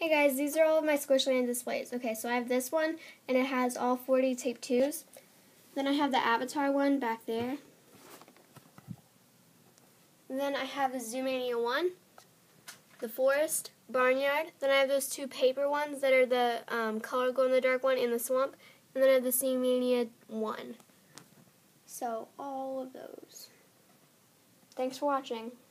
Hey guys, these are all of my Squishland displays. Okay, so I have this one, and it has all 40 tape 2s. Then I have the Avatar one back there. And then I have the Zoomania one, the Forest, Barnyard. Then I have those two paper ones that are the color glow-in-the-dark one in the swamp. And then I have the Zoomania one. So, all of those. Thanks for watching.